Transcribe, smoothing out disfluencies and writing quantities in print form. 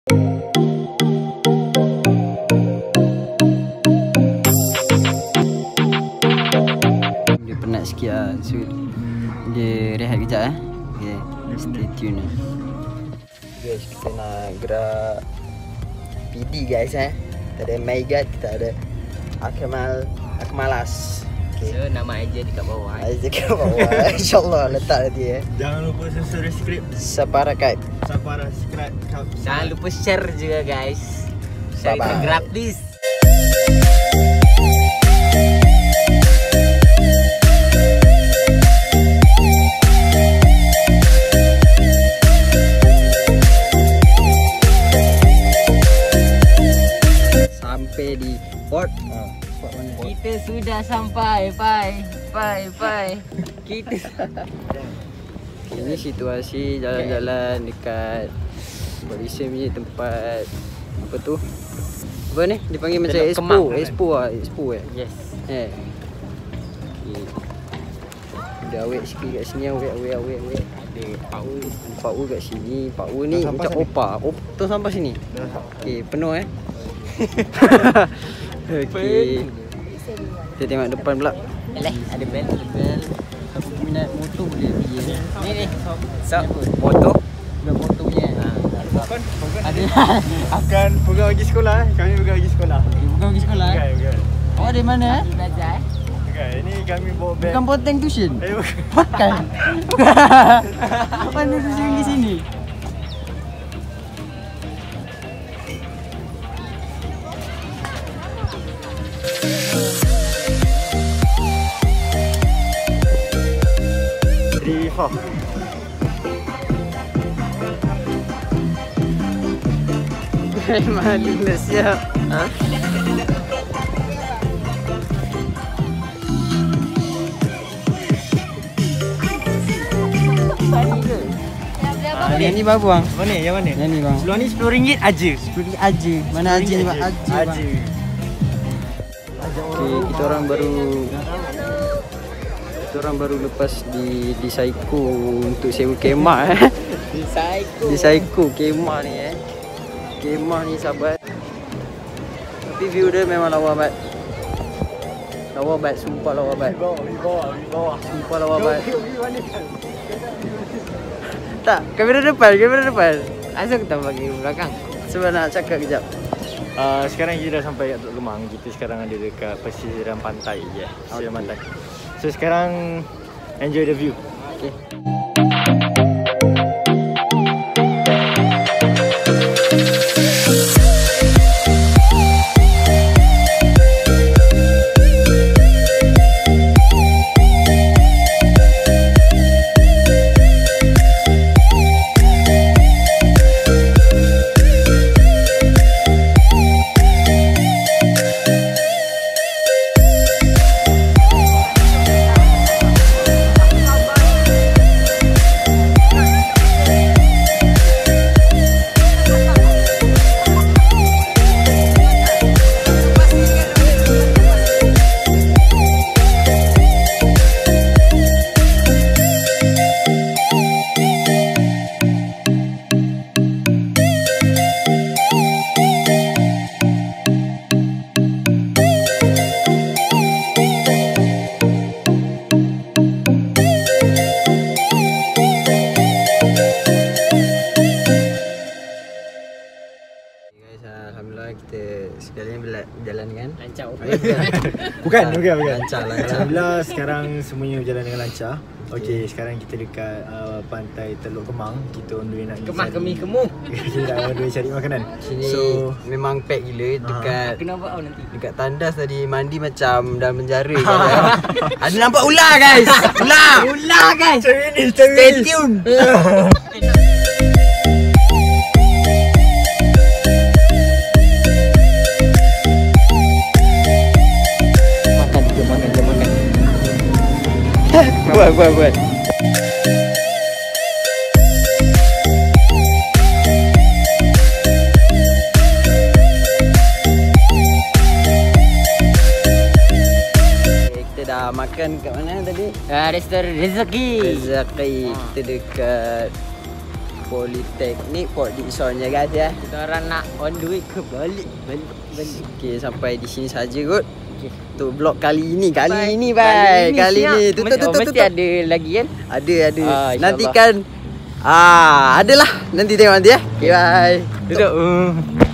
Dia penat sikit lah, so dia rehat kejap eh. Okay, stay tune lah. Guys, kita nak gerak PD guys eh. Kita ada Megat, kita ada Akmalas. Okay. So nama Aizah dekat bawah. Aizah dekat bawah. InsyaAllah letak nanti eh. Jangan lupa subscribe. Subscribe. Jangan lupa share juga guys. Share itu gratis. Sampai di port. Port mana? Kita sudah sampai. Kita Ini situasi jalan-jalan dekat Malaysia punya tempat apa tu? Apa ni? Dipanggil macam Teluk expo. Kemang, Expo ah, expo eh. yes. Okay. Dia awet sikit kat sini, awet. Ada Pak U kat sini. Pak U ni macam opa. Tong sampah sini. Okey, penuh eh. Okey. Kita tengok depan pula. ada bel. Siapa peminat motor boleh pergi eh. Ni. So, motor. Dah motor punya. Ada Akan pegang pergi sekolah. Kami pegang pergi sekolah. bukan pergi sekolah. Bukan. Awak dari mana eh? Belajar Bukan. Ini kami bawa beg. Bukan poteng tuition. Bukan. Bukan. Mana tuition pergi sini? Rifa. Malu nak siap. Ha? Yang ni berapa bang? Mana? Yang mana? Yang ni bang. Seluar ni RM10 aja. Seperti Aji. Mana Aji ni bang? Aji bang. Aja. Okay, kita orang baru lepas di Saiko untuk sewa kemah eh. Di Saiko kemah ni eh. Kemah ni sahabat. Tapi view dia memang lawa bat. Lawa bat, sumpah lawa bat. Di bawah. Sumpah lawa bat. Tak, kamera depan. Asal kita bagi belakang. Sebab nak cakap kejap. Sekarang kita dah sampai kat Teluk Kemang. Kita sekarang ada dekat pesisiran pantai je. Pesisiran pantai. So sekarang enjoy the view. Okay. Alhamdulillah kita sekalian berjalan dengan Lancar. Bukan. lancar. Alhamdulillah sekarang semuanya berjalan dengan lancar. Okey, sekarang kita dekat pantai Teluk Kemang. Kita on the way nak pergi Kemah. Kita nak on the way cari makanan. Sini So memang pack gila dekat Kena buat nanti. dekat tandas tadi mandi macam dalam penjara kan. Ada nampak ular guys. Ular guys. Stay tune. Buat. Kita dah makan kat mana tadi? Restoran Rezeki. Rezeki. Kita dekat Politeknik Port Dickson ya guys ya. Kita orang nak on the way ke balik. Okey, sampai di sini saja kot. Untuk vlog kali ini. Kali ini Tutup. Mesti ada lagi kan? Ada. InsyaAllah. Nantikan adalah nanti tengok nanti ya. Okay, bye. Tutup.